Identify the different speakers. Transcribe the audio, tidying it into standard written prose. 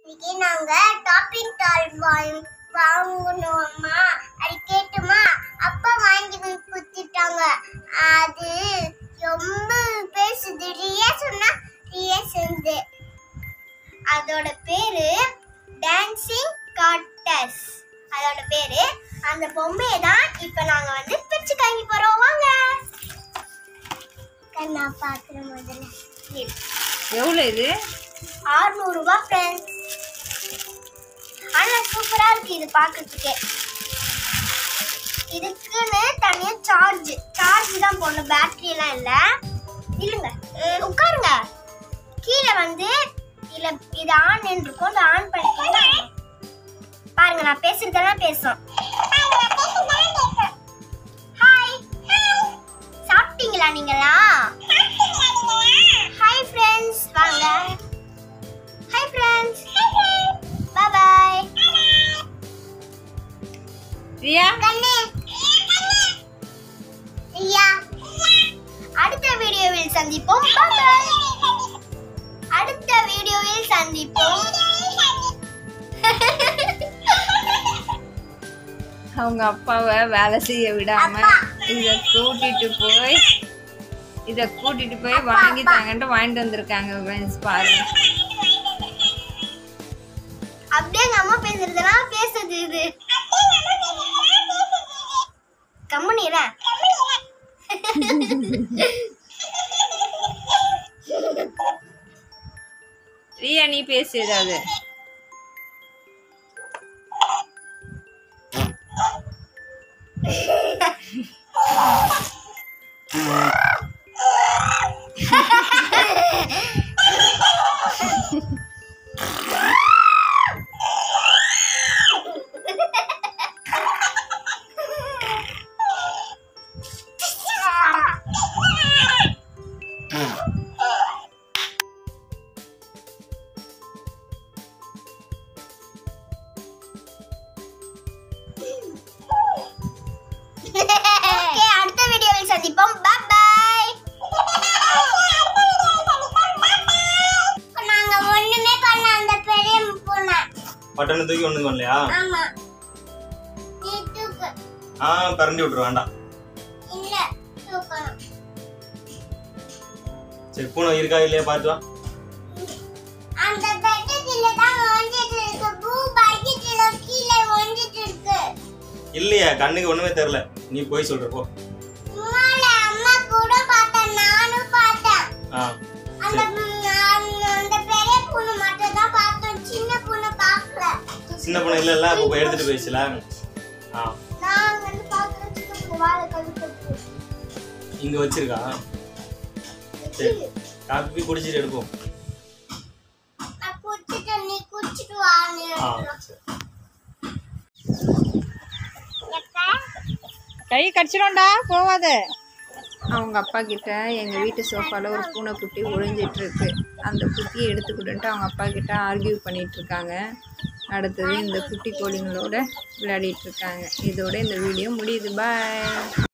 Speaker 1: இன்னைக்கு நாங்க டாப்பிங் டால் வாங்கணுமா அது கேட்டுமா அப்பா வாங்கி கொடுத்துட்டாங்க. அது ரொம்ப பேசுது. ரியா சொன்னா ரியா செஞ்சு. அதோட பேரு டான்சிங் காட்டஸ். அதோட பேரு. அந்த பொம்மையை தான் இப்ப நாங்க பிரிச்சு காமி போறோம். வாங்க கண்ணா பாக்குற முதல்ல.
Speaker 2: எவ்வளவு இது?
Speaker 1: 600 ரூபாய் ஃப்ரெண்ட்ஸ். ஆனா சூப்பரா இருக்கு இது பாக்கிறதுக்கே. இதுக்குன்னு தனியா சார்ஜ் தான் போடணும். பேட்டரி எல்லாம் இல்ல. இல்லங்க உட்காருங்க. கீழே இல்ல இது ஆன் இருக்கும். இதை ஆன் பண்ணிக்கோங்க. பாருங்க நான் பேசுறதெல்லாம் பேசும். ஹாய் சாப்பிட்டீங்களா நீங்களா? ஹாய் ஃப்ரெண்ட்ஸ் வாங்க. Hi friends bye bye.
Speaker 2: Riya
Speaker 1: கண்ணே ரியா அடுத்த வீடியோவில் சந்திப்போம். Bye bye. அடுத்த வீடியோவில் சந்திப்போம்.
Speaker 2: அவங்க அப்பாவை வேலை செய்ய விடாம இத கூட்டிட்டு போய் வாங்கி தாங்கன்ட்டு வாங்கிட்டு வந்திருக்காங்க ஃப்ரெண்ட்ஸ். பாருங்க
Speaker 1: அப்படியே எங்க அம்மா பேசுறதெல்லாம் பேசுது. இது கம்முனிரா.
Speaker 2: ரியா நீ பேசு ஏதாவது.
Speaker 1: அடுத்த வீடியோவில் சந்திப்போம். Bye bye. நாங்க ஒண்ணுமே பண்ண. அந்த பெரிய பூனை
Speaker 3: பட்டனை தூக்கி ஒண்ணு பண்ணலையா?
Speaker 1: ஆமா நீ தூக்கு.
Speaker 3: பரண்டி விட்டுரு வேண்டாம்.
Speaker 1: இல்ல தூக்கணும்.
Speaker 3: சரி பூனை இருக்கா இல்லையா பாத்து வா.
Speaker 1: அந்த பெட்டத்துல தான் ஒஞ்சிட்டு இருக்கு. பூ பைக்கில கீழே ஒஞ்சிட்டு இருக்கு.
Speaker 3: இல்லையா கண்ணுக்கு ஒண்ணுமே தெரியல. நீ போய் சொல்ற போ.
Speaker 1: அம்மா கூட பார்த்தேன். நானும் பார்த்தேன். அந்த பெரிய பூனை மட்டும் தான் பார்த்தேன். சின்ன பூனை பார்க்கல.
Speaker 3: சின்ன பூனை இல்ல அப்ப எடுத்துட்டு போயிடுச்சுல.
Speaker 1: நான் பார்க்கறேன். சின்ன பூனை வாழை கழுத்து
Speaker 3: இங்க வச்சிருக்கா. சரி காபி குடிச்சிட்டு எடுப்போம்.
Speaker 1: நான் குடிச்சிட்டு நீ குடிச்சிட்டு வா.
Speaker 2: கை கடிச்சிடும்டா போவாத. அவங்க அப்பா கிட்ட எங்கள் வீட்டு சோஃபாவில் ஒரு பூனைக்குட்டி ஒழிஞ்சிட்டு இருக்கு. அந்த குட்டியை எடுத்துக்கிட்டு அவங்க அப்பா கிட்ட ஆர்கியூ பண்ணிட்டு இருக்காங்க. அடுத்தது இந்த குட்டி கோழிங்களோட விளையாடிட்டு இருக்காங்க. இதோட இந்த வீடியோ முடியுது. பாய்.